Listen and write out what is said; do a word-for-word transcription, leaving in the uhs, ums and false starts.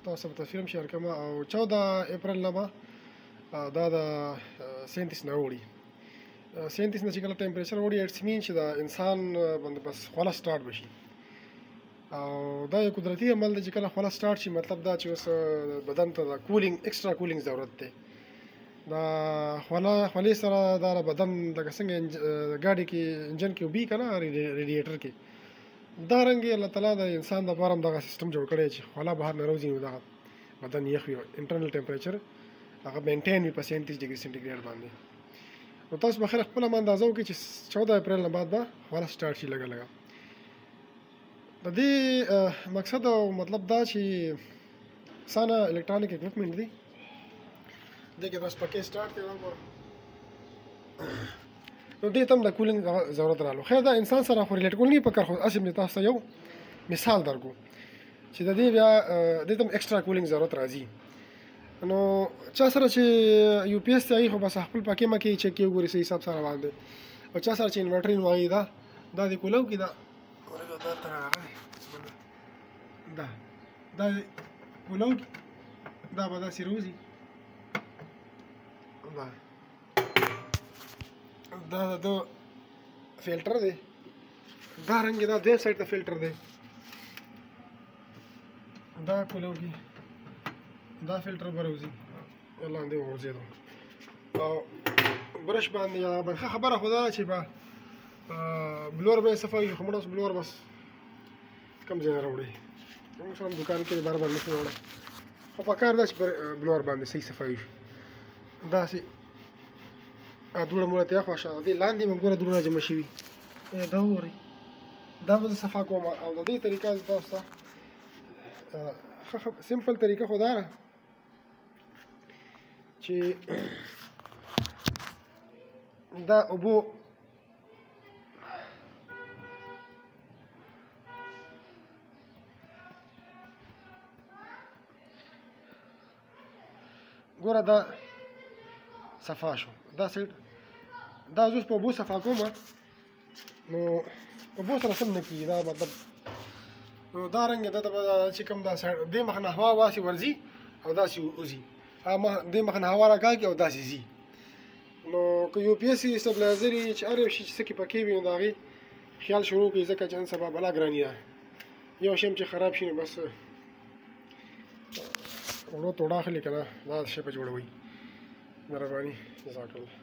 تاسو ته تصویر هم شیر کوم. او چودہ اپریل نه به دا د سینتیس نه وړي. سینتیس نه چې کله ټمپریچر وړي اټس مین چې د انسان باندې بس خوله سټارټ بشي. او دا یو قدرتي عمل دی چې کله خوله سټارټ شي مطلب دا چې اوس بدن ته د کولینګ ایکسټرا کولینګ ضرورت دی. دا خوله خولې سره دا بدن لکه څنګه ګاډي کې انجن کې وبي که نه ریډیټر کې دا رنګې الله تعالی د انسان دپاره هم دغه سیسټم جوړ کړی چې خوله بهر نه راوځي نو دغه بدن یخ وي انټرنل ټمپریچر هغه مینټین وي په سینتیس ډګري سینټیګریډ باندې. نو تاسو به خیر خپله اندازه وکړئ چې چودہ اپریل نه بعد به خوله سټارټ شي لږه لږه. د دې مقصد او مطلب دا چې سانه الکترونیک اکوپمنټ دی دې کې تاسو پکې سټارټ کړئ نو دې ته هم د کولینګ ضرورت رالو. خیر دا انسان سره خو ریلیټ کول نه پکار خو اصل مې تاسو یو مثال درکو چې د دې بیا دې ته هم ایکسټرا کولینګ ضرورت راځي. نو چا سره چې یو پی ایس ته خو بس خپل پکې مکې چک کې وګوري صحیح حساب سره باندې. او چا سره چې انورټر وایي دا دا د کولو کې دا دا تر دا دا کولو دا به داسې روزي دا دا د فلټر دی دا رنګ دا دې سایډ ته فلټر دی دا کولو کې دا فلټر به راوځي لاندې وغورځېدو. او برش باندې ښه خبره خو دا ده چې به بلور به یې صفایي خو موږ اوس بلور بس کم ځای نه راوړئ موږ سره دوکان کې بار بار نشو راوړی خو پکار ده چې بلور باندې صحیح صفایي شو. داسې دوړه موړه ته یخ واشه دې لاندې مې ګوره دوړه جمع شوي دا وګورئ دا به زه صفا کوم. او د دې طریقه زه تاسو ته ښه سمپل طریقه خو دا ده چې دا اوبو ګوره دا صفا شو دا سیټ دا زه اوس په اوبو صفا کوم نو اوبو سره سم نه کېږي دا مطلب نو دا رنګ دا چې کوم دا دې مخ نه هوا واسې ورځي او داسې وځي دې مخ نه هوا راکاږي او داسې ځي. نو که یو پی ایس سټابلایزر یې چې هر یو شي چې څه کې پکې وي نو د هغې خیال شروع کړي ځکه چې نن سبا بلا ګراني ده یو شی هم چې خراب شي نو بس وړو توړه اخلي که نه دا شی په جوړوئ. مهرباني جزاک الله.